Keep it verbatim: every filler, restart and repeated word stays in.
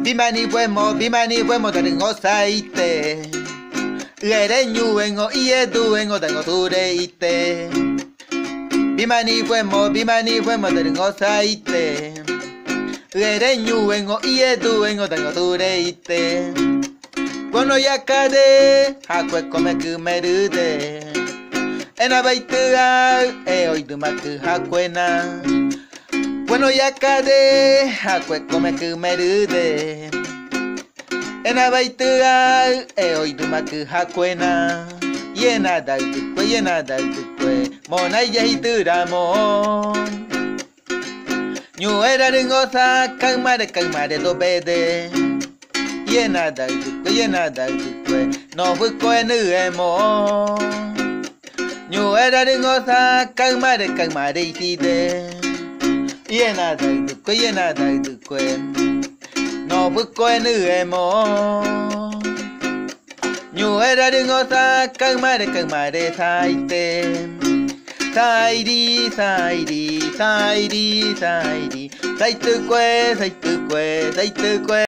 Bima ni fuemo, bima ni fuemo, tengo saite. Lereñu vengo y edu vengo, tengo tureite. Bima ni fuemo, bima ni fuemo, tengo saite. Lereñu vengo y edu vengo, tengo tureite. Bueno ya cade, hakwe come kumerude. Ena baitua, e oi dumaku hakwena. Bueno ya cade, hakwe come kumerude. Ena baitua, e oi dumaku hakwena. Yena dautukwe, yena dautukwe, mona ya hituramo. Nyu era ringosa, kaumare kaumare do bede. Yena dautukwe, yena dautukwe, no fuko enu emo. Nyu era ringosa, kaumare kaumare itide. Yena dautukwe, yena dautukwe, no fuko enu emo. Nyu era ringosa, kaumare kaumare saite. Sairi, sairi, sairi, sairi, saitukwe, saitukwe, saitukwe.